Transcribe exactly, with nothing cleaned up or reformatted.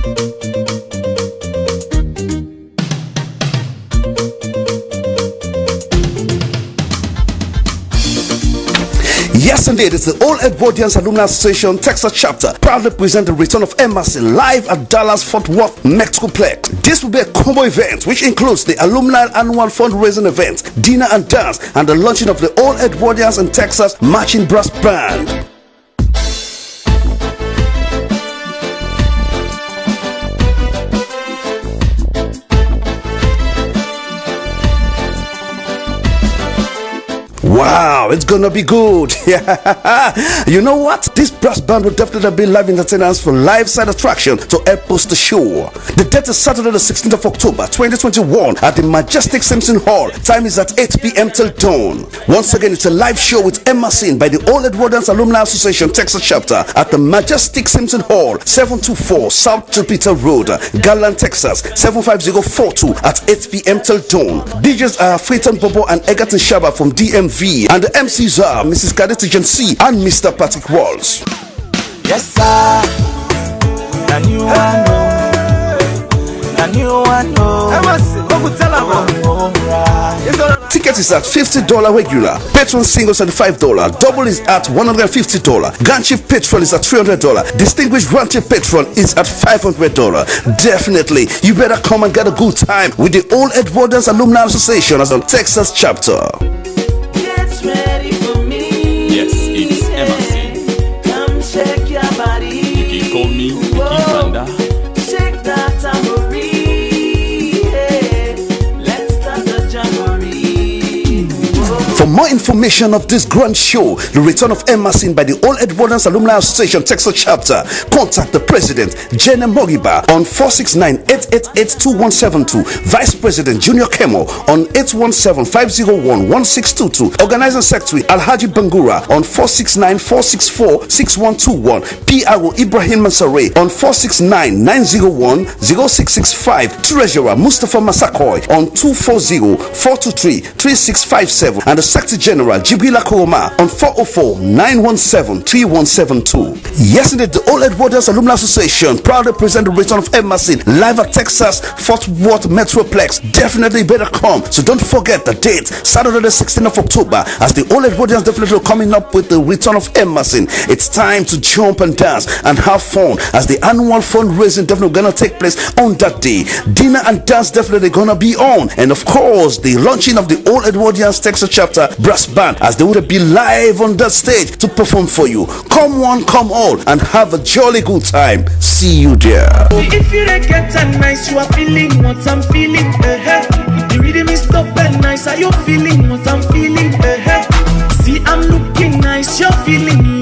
Yes, indeed, it's the All Edwardians Alumni Association Texas chapter proudly present the return of Emerson live at Dallas Fort Worth Metroplex. This will be a combo event which includes the alumni annual fundraising event, dinner and dance, and the launching of the All Edwardians in Texas marching brass band. Wow, it's gonna be good. You know what? This brass band will definitely be live entertainers for live side attraction to help boost the show. The date is Saturday the sixteenth of October twenty twenty-one at the Majestic Simpson Hall. Time is at eight p m till dawn. Once again, it's a live show with Emerson by the All Edwardians Alumni Association Texas chapter at the Majestic Simpson Hall, seven two four South Jupiter Road, Garland, Texas, seven five zero four two at eight p m till dawn. D Js are Freeton Bobo and Egerton Shaba from D M V. And the M Cs are Missus Kadeti Jensi and Mister Patrick Walls. Yes, sir. And you want to and you want to Ticket is at fifty dollars regular. Patron single is at five dollars. Double is at one hundred fifty dollars. Grand Chief Patron is at three hundred dollars. Distinguished Grand Chief Patron is at five hundred dollars. Definitely, you better come and get a good time with the All Edwardians Alumni Association as a Texas chapter. Ready for me. Yes, it's Emerson. Come shake your body. You can call me Mickey Panda. Shake that tambourine. Yeah. Let's start the jamboree. For more information of this grand show, the return of Emerson by the All Edwardians Alumni Association Texas chapter, contact the President, Jenna Moriba, on four six nine, eight eight eight, two one seven two, Vice President Junior Kemo on eight one seven, five zero one, one six two two, Organizing Secretary Alhaji Bangura on four six nine, four six four, six one two one, P R O Ibrahim Mansare on four six nine, nine zero one, zero six six five, Treasurer Mustafa Masakoy on two four zero, four two three, three six five seven, and the Secretary General Jibrila Koroma on four oh four, nine one seven, three one seven two. Yes, indeed, the All Edwardians Alumni Association proudly present the return of Emerson live at Texas Fort Worth Metroplex. Definitely better come. So don't forget the date, Saturday the sixteenth of October, as the All Edwardians definitely coming up with the return of Emerson. It's time to jump and dance and have fun as the annual fundraising definitely gonna take place on that day. Dinner and dance definitely gonna be on, and of course the launching of the All Edwardians Texas chapter brass band as they would be live on that stage to perform for you. Come one, come all, and have a jolly good time. See you there. If you don't get that nice, you are feeling what I'm feeling. Uh-huh. You really missed up and nice. Are you feeling what I'm feeling? Uh-huh. See, I'm looking nice. You're feeling